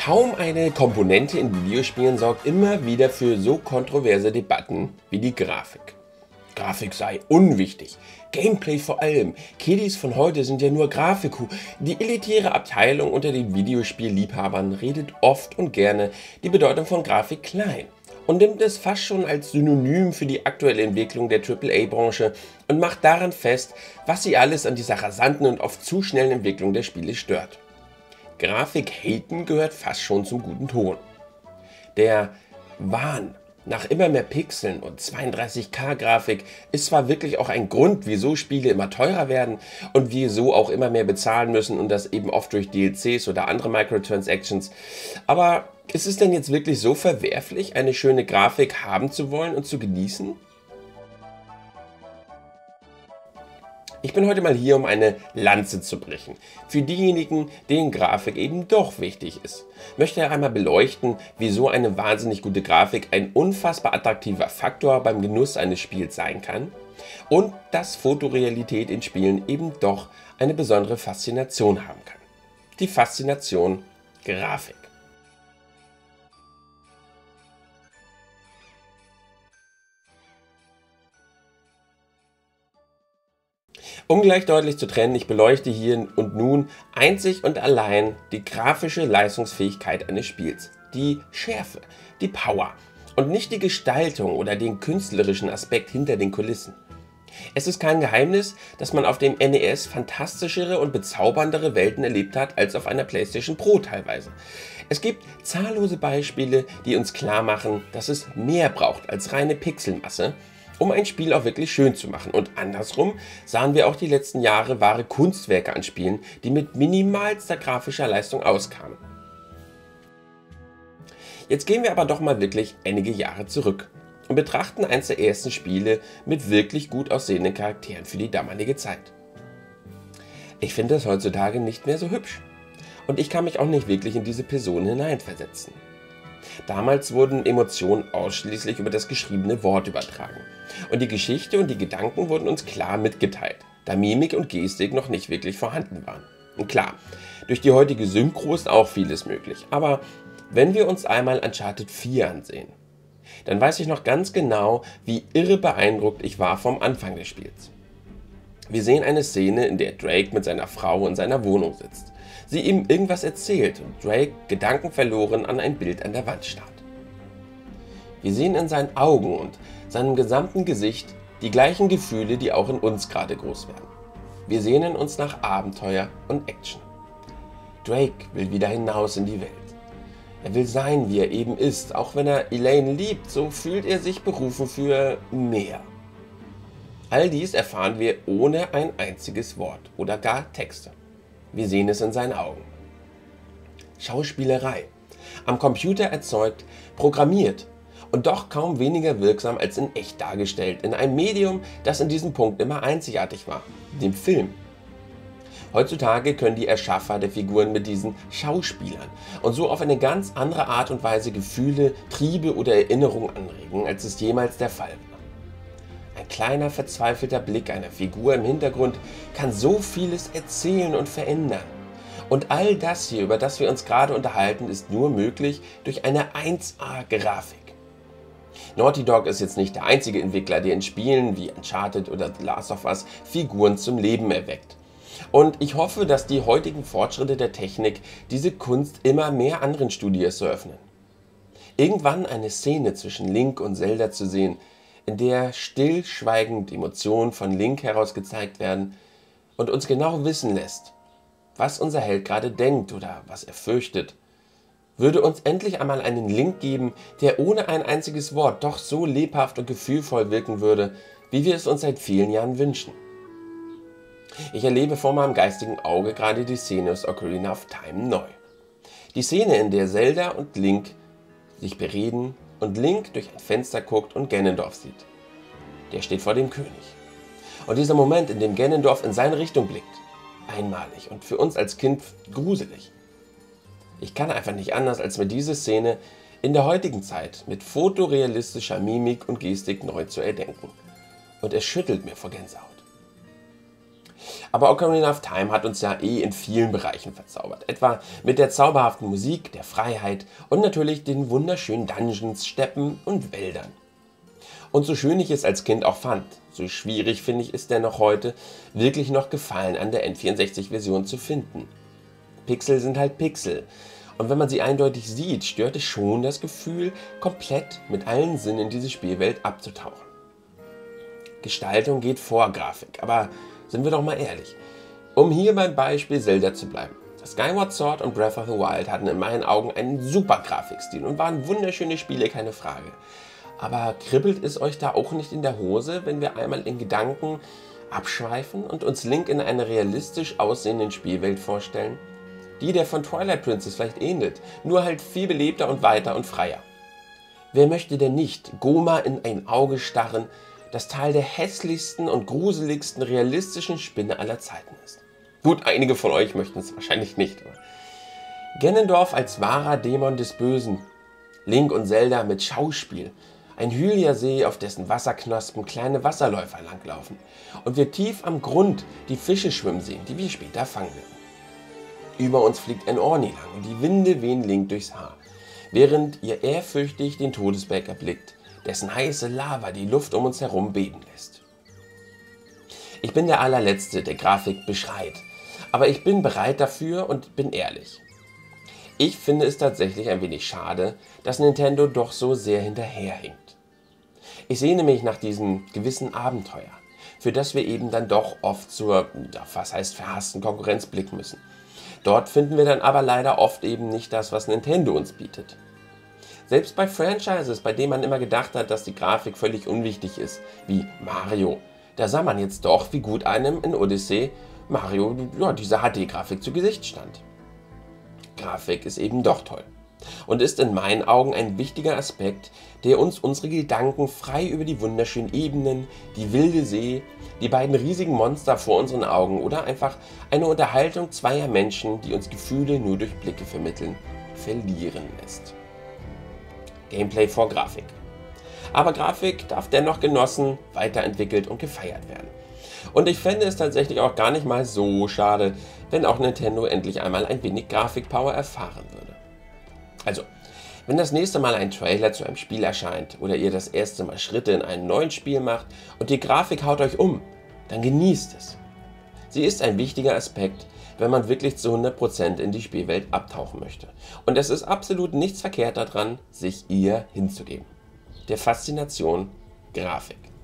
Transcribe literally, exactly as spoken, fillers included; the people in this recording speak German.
Kaum eine Komponente in Videospielen sorgt immer wieder für so kontroverse Debatten wie die Grafik. Grafik sei unwichtig, Gameplay vor allem. Kiddies von heute sind ja nur Grafikhu. Die elitäre Abteilung unter den Videospielliebhabern redet oft und gerne die Bedeutung von Grafik klein und nimmt es fast schon als Synonym für die aktuelle Entwicklung der Triple A Branche und macht daran fest, was sie alles an dieser rasanten und oft zu schnellen Entwicklung der Spiele stört. Grafik-Haten gehört fast schon zum guten Ton. Der Wahn nach immer mehr Pixeln und zweiunddreißig K Grafik ist zwar wirklich auch ein Grund, wieso Spiele immer teurer werden und wir so auch immer mehr bezahlen müssen und das eben oft durch D L Cs oder andere Microtransactions, aber ist es denn jetzt wirklich so verwerflich, eine schöne Grafik haben zu wollen und zu genießen? Ich bin heute mal hier, um eine Lanze zu brechen. Für diejenigen, denen Grafik eben doch wichtig ist. Möchte einmal beleuchten, wieso eine wahnsinnig gute Grafik ein unfassbar attraktiver Faktor beim Genuss eines Spiels sein kann und dass Fotorealität in Spielen eben doch eine besondere Faszination haben kann. Die Faszination Grafik. Um gleich deutlich zu trennen, ich beleuchte hier und nun einzig und allein die grafische Leistungsfähigkeit eines Spiels, die Schärfe, die Power und nicht die Gestaltung oder den künstlerischen Aspekt hinter den Kulissen. Es ist kein Geheimnis, dass man auf dem N E S fantastischere und bezauberndere Welten erlebt hat als auf einer PlayStation Pro teilweise. Es gibt zahllose Beispiele, die uns klar machen, dass es mehr braucht als reine Pixelmasse, um ein Spiel auch wirklich schön zu machen. Und andersrum sahen wir auch die letzten Jahre wahre Kunstwerke an Spielen, die mit minimalster grafischer Leistung auskamen. Jetzt gehen wir aber doch mal wirklich einige Jahre zurück und betrachten eines der ersten Spiele mit wirklich gut aussehenden Charakteren für die damalige Zeit. Ich finde das heutzutage nicht mehr so hübsch und ich kann mich auch nicht wirklich in diese Person hineinversetzen. Damals wurden Emotionen ausschließlich über das geschriebene Wort übertragen. Und die Geschichte und die Gedanken wurden uns klar mitgeteilt, da Mimik und Gestik noch nicht wirklich vorhanden waren. Und klar, durch die heutige Synchro ist auch vieles möglich. Aber wenn wir uns einmal Uncharted vier ansehen, dann weiß ich noch ganz genau, wie irre beeindruckt ich war vom Anfang des Spiels. Wir sehen eine Szene, in der Drake mit seiner Frau in seiner Wohnung sitzt. Sie ihm irgendwas erzählt und Drake gedankenverloren an ein Bild an der Wand starrt. Wir sehen in seinen Augen und seinem gesamten Gesicht die gleichen Gefühle, die auch in uns gerade groß werden. Wir sehnen uns nach Abenteuer und Action. Drake will wieder hinaus in die Welt. Er will sein, wie er eben ist. Auch wenn er Elaine liebt, so fühlt er sich berufen für mehr. All dies erfahren wir ohne ein einziges Wort oder gar Texte. Wir sehen es in seinen Augen. Schauspielerei. Am Computer erzeugt, programmiert und doch kaum weniger wirksam als in echt dargestellt, in einem Medium, das in diesem Punkt immer einzigartig war, dem Film. Heutzutage können die Erschaffer der Figuren mit diesen Schauspielern und so auf eine ganz andere Art und Weise Gefühle, Triebe oder Erinnerungen anregen, als es jemals der Fall war. Ein kleiner verzweifelter Blick einer Figur im Hintergrund kann so vieles erzählen und verändern. Und all das hier, über das wir uns gerade unterhalten, ist nur möglich durch eine eins A Grafik. Naughty Dog ist jetzt nicht der einzige Entwickler, der in Spielen wie Uncharted oder The Last of Us Figuren zum Leben erweckt. Und ich hoffe, dass die heutigen Fortschritte der Technik diese Kunst immer mehr anderen Studios eröffnen. Irgendwann eine Szene zwischen Link und Zelda zu sehen, in der stillschweigend Emotionen von Link heraus gezeigt werden und uns genau wissen lässt, was unser Held gerade denkt oder was er fürchtet, würde uns endlich einmal einen Link geben, der ohne ein einziges Wort doch so lebhaft und gefühlvoll wirken würde, wie wir es uns seit vielen Jahren wünschen. Ich erlebe vor meinem geistigen Auge gerade die Szene aus Ocarina of Time neu. Die Szene, in der Zelda und Link sich bereden und Link durch ein Fenster guckt und Ganondorf sieht. Der steht vor dem König. Und dieser Moment, in dem Ganondorf in seine Richtung blickt, einmalig und für uns als Kind gruselig. Ich kann einfach nicht anders, als mir diese Szene in der heutigen Zeit mit fotorealistischer Mimik und Gestik neu zu erdenken. Und es schüttelt mir vor Gänsehaut. Aber Ocarina of Time hat uns ja eh in vielen Bereichen verzaubert. Etwa mit der zauberhaften Musik, der Freiheit und natürlich den wunderschönen Dungeons, Steppen und Wäldern. Und so schön ich es als Kind auch fand, so schwierig finde ich es dennoch heute, wirklich noch Gefallen an der N vierundsechzig-Version zu finden. Pixel sind halt Pixel. Und wenn man sie eindeutig sieht, stört es schon das Gefühl, komplett mit allen Sinnen in diese Spielwelt abzutauchen. Gestaltung geht vor Grafik, aber sind wir doch mal ehrlich. Um hier beim Beispiel Zelda zu bleiben. Skyward Sword und Breath of the Wild hatten in meinen Augen einen super Grafikstil und waren wunderschöne Spiele, keine Frage. Aber kribbelt es euch da auch nicht in der Hose, wenn wir einmal in Gedanken abschweifen und uns Link in einer realistisch aussehenden Spielwelt vorstellen? Die der von Twilight Princess vielleicht ähnelt, nur halt viel belebter und weiter und freier. Wer möchte denn nicht Goma in ein Auge starren, das Teil der hässlichsten und gruseligsten realistischen Spinne aller Zeiten ist? Gut, einige von euch möchten es wahrscheinlich nicht. Aber Ganondorf als wahrer Dämon des Bösen, Link und Zelda mit Schauspiel, ein Hylia-See, auf dessen Wasserknospen kleine Wasserläufer langlaufen und wir tief am Grund die Fische schwimmen sehen, die wir später fangen werden. Über uns fliegt ein Orni lang und die Winde wehen Link durchs Haar, während ihr ehrfürchtig den Todesberg erblickt, dessen heiße Lava die Luft um uns herum beben lässt. Ich bin der allerletzte, der Grafik beschreit, aber ich bin bereit dafür und bin ehrlich. Ich finde es tatsächlich ein wenig schade, dass Nintendo doch so sehr hinterherhinkt. Ich sehne mich nach diesem gewissen Abenteuer, für das wir eben dann doch oft zur, ja, was heißt verhassten Konkurrenz blicken müssen. Dort finden wir dann aber leider oft eben nicht das, was Nintendo uns bietet. Selbst bei Franchises, bei denen man immer gedacht hat, dass die Grafik völlig unwichtig ist, wie Mario, da sah man jetzt doch, wie gut einem in Odyssey Mario ja, diese H D-Grafik zu Gesicht stand. Grafik ist eben doch toll und ist in meinen Augen ein wichtiger Aspekt, der uns unsere Gedanken frei über die wunderschönen Ebenen, die wilde See, die beiden riesigen Monster vor unseren Augen oder einfach eine Unterhaltung zweier Menschen, die uns Gefühle nur durch Blicke vermitteln, verlieren lässt. Gameplay vor Grafik. Aber Grafik darf dennoch genossen, weiterentwickelt und gefeiert werden. Und ich fände es tatsächlich auch gar nicht mal so schade, wenn auch Nintendo endlich einmal ein wenig Grafikpower erfahren würde. Also, wenn das nächste Mal ein Trailer zu einem Spiel erscheint oder ihr das erste Mal Schritte in einem neuen Spiel macht und die Grafik haut euch um, dann genießt es. Sie ist ein wichtiger Aspekt, wenn man wirklich zu hundert Prozent in die Spielwelt abtauchen möchte. Und es ist absolut nichts verkehrt daran, sich ihr hinzugeben. Der Faszination Grafik.